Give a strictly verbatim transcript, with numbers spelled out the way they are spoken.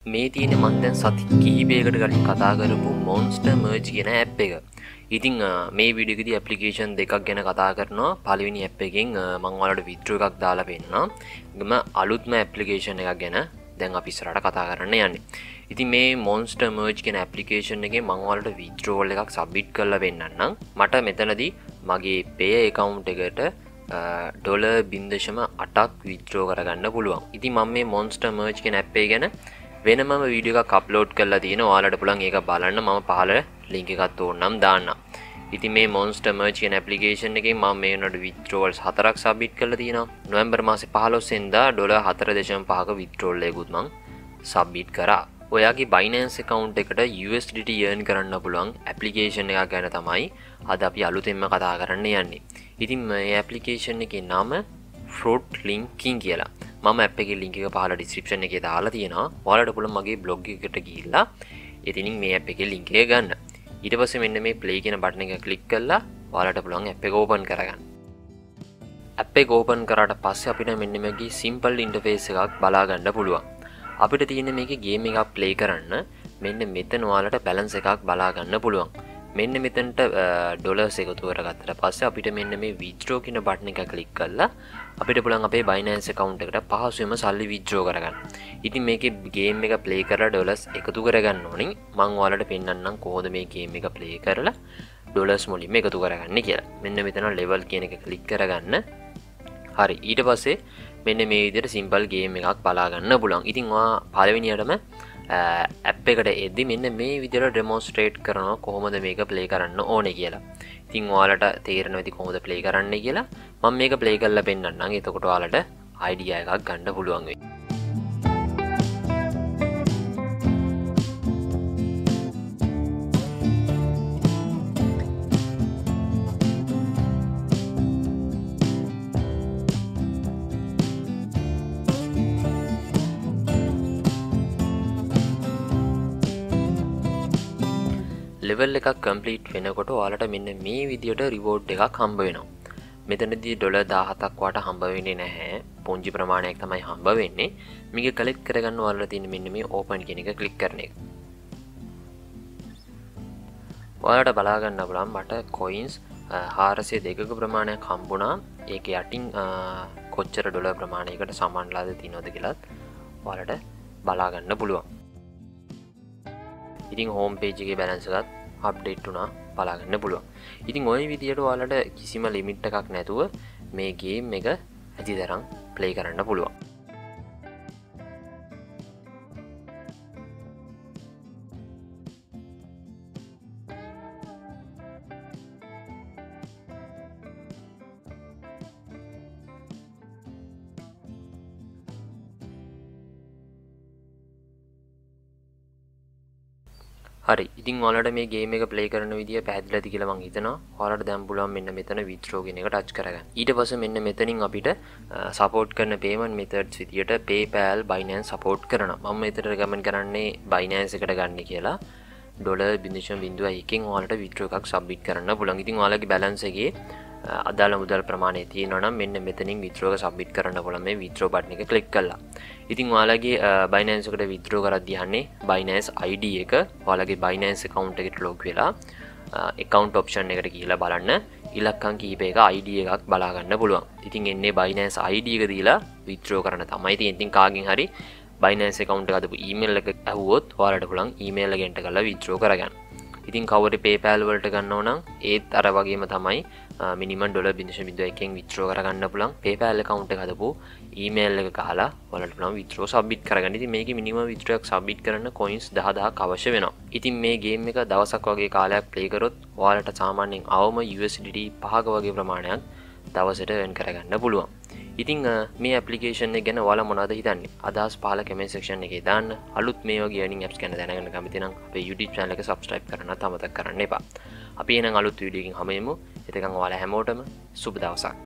මේ තියෙන මම දැන් සති කිහිපයකට කලින් කතා කරපු Monster Merge කියන app එක. ඉතින් මේ වීඩියෝ එකේදී application දෙකක් ගැන කතා කරනවා. පළවෙනි app එකෙන් මම ඔයාලට withdraw එකක් දාලා පෙන්නනවා. ඊගම අලුත්ම application එකක් ගැන දැන් අපි ඉස්සරහට කතා කරන්න යන්නේ. ඉතින් මේ Monster Merge කියන application එකේ මම ඔයාලට withdrawal එකක් submit කරලා පෙන්නන්නම්. මට මෙතනදී මගේ pay account එකට ඩොලර් බිංදුව අටක් withdraw කරගන්න පුළුවන්. ඉතින් මම මේ Monster Merge කියන app එක ගැන වෙනම වීඩියෝ එකක් අප්ලෝඩ් කරලා තියෙනවා. ඔයාලට පුළුවන් ඒක බලන්න. මම පහළ link එකක් ඕනනම් දාන්නම්. ඉතින් මේ Monster Merge කියන application එකෙන් මම මේ වෙනකොට withdrawals හතරක් submit කරලා තියෙනවා. නොවැම්බර් මාසේ පහළොස් වෙනිදා ඩොලර් හතර දශම පහක withdrawal එකකුත් මම submit කරා. ඔයාගේ Binance account එකට U S D T earn කරන්න පුළුවන් application එකක් ගැන තමයි අද අපි අලුතෙන්ම කතා කරන්න යන්නේ. ඉතින් මේ application එකේ නම Fruit Linking කියලා. මම app එකේ link එක පහළ description එකේ දාලා තියෙනවා. ඔයාලට පුළුවන් මගේ blog එකට ගිහිල්ලා එතනින් මේ app එකේ link එක ගන්න. ඊට පස්සේ මෙන්න මේ play කියන button එක click කරලා ඔයාලට පුළුවන් app එක open කරගන්න. app එක open කරාට පස්සේ අපිට මෙන්න මේකේ simple interface එකක් බලා ගන්න පුළුවන්. අපිට තියෙන මේකේ game එකක් play කරන්න මෙන්න මෙතන ඔයාලට balance එකක් බලා ගන්න පුළුවන්. මෙන්න මෙතනට ඩොලර්ස් එකතු කරගත්තට පස්සේ අපිට මෙන්න මේ withdraw කියන button එක click කරලා අපිට පුළුවන් අපේ Binance account එකට පහසුවෙන්ම සල්ලි withdraw කරගන්න. ඉතින් මේකේ game එක play කරලා ඩොලර්ස් එකතු කරගන්න ඕනේ. මම ඔයාලට පෙන්නන්නම් කොහොමද මේ game එක play කරලා ඩොලර්ස් මුලින්ම එකතු කරගන්නේ කියලා. මෙන්න මෙතන level කියන එක click කරගන්න. හරි. ඊට පස්සේ මෙන්න මේ විදිහට simple game එකක් බලා ගන්න පුළුවන්. ඉතින් ඔයා පළවෙනියටම app එකට එද්දි මෙන්න මේ විදිහට demonstrate කරනවා කොහොමද මේක play කරන්න ඕනේ කියලා. ඉතින් ඔයාලට තේරෙනවා ඉතින් කොහොමද play කරන්නේ කියලා. මම මේක play කරලා පෙන්නන්නම්. එතකොට ඔයාලට idea එකක් ගන්න පුළුවන් වෙයි. level එකක් complete වෙනකොට ඔයාලට මෙන්න මේ විදියට reward එකක් හම්බ වෙනවා. මෙතනදී ඩොලර් දහහතක් වට හම්බ වෙන්නේ නැහැ. පුංචි ප්‍රමාණයක් තමයි හම්බ වෙන්නේ. මේක collect කරගන්න ඔයාලට තියෙන මෙන්න මේ open කියන එක click කරන එක. ඔයාලට බලා ගන්න බලන්න මට coins හාරසිය දෙකක ප්‍රමාණයක් හම්බුණා. ඒක යටින් කොච්චර ඩොලර් ප්‍රමාණයකට සමානලාද තියෙනවද කියලාත් ඔයාලට බලා ගන්න පුළුවන්. ඉතින් home page එකේ balance එකත් update වුණා බලා ගන්න පුළුවන්. ඉතින් ওই විදියට ඔයාලට කිසිම limit එකක් නැතුව මේ game එක ඇතිතරම් play කරන්න පුළුවන්. හරි. ඉතින් ඔයාලට මේ game එක play කරන විදිය පැහැදිලිද කියලා මම හිතනවා. ඔයාලට දැන් පුළුවන් මෙන්න මෙතන withdraw කියන එක touch කරගන්න. ඊට පස්සේ මෙන්න මෙතනින් අපිට support කරන payment methods විදියට PayPal, Binance support කරනවා. මම මෙතන recommend කරන්නේ Binance එකට ගන්න කියලා. ඩොලර් බිංදුව බිංදුව එකෙන් ඔයාලට withdraw එකක් submit කරන්න පුළුවන්. ඉතින් ඔයාලගේ balance එකේ අදාළ මුදල් ප්‍රමාණය තියෙනවා නම් මෙන්න මෙතනින් withdraw එක submit කරන්න පුළුවන් මේ withdraw button එක click කරලා. ඉතින් ඔයාලගේ Binance එකට withdraw කරද්දී යන්නේ Binance I D එක ඔයාලගේ Binance account එකට log වෙලා account option එකට ගිහිලා බලන්න ඉලක්කම් කීපයක I D එකක් බලා ගන්න පුළුවන්. ඉතින් එන්නේ Binance I D එක දීලා withdraw කරන්න තමයි තියෙන්නේ. ඉතින් කාගෙන් හරි Binance account එක අදපු email එක ඇහුවොත් ඔයාලට පුළුවන් email එක enter කරලා withdraw කරගන්න. ඉතින් කවුරු PayPal වලට ගන්නව නම් ඒත් අර වගේම තමයි minimum ඩොලර් බිංදුව බිංදුව එකෙන් withdraw කරගන්න පුළුවන්. PayPal account එක හදපු email එක ගහලා ඔයාලට පුළුවන් withdraw submit කරගන්න. ඉතින් මේකේ minimum withdraw එක submit කරන්න coins දහදහක් අවශ්‍ය වෙනවා. ඉතින් මේ game එක දවසක් වගේ කාලයක් play කරොත් ඔයාලට සාමාන්‍යයෙන් අවම U S D T පහක වගේ ප්‍රමාණයක් දවසට earn කරගන්න පුළුවන්. ඉතින් මේ application එක ගැන ඔයාලා මොනවද හිතන්නේ? අදහස් පහල comment section එකේ දාන්න. අලුත් මේ වගේ earning apps ගැන දැනගන්න කැමති නම් අපේ YouTube channel එක subscribe කරන්නත් අමතක කරන්න එපා. අපි එහෙනම් අලුත් වීඩියෝ එකකින් හමු වෙමු. එතකන් ඔයාලා හැමෝටම සුබ දවසක්.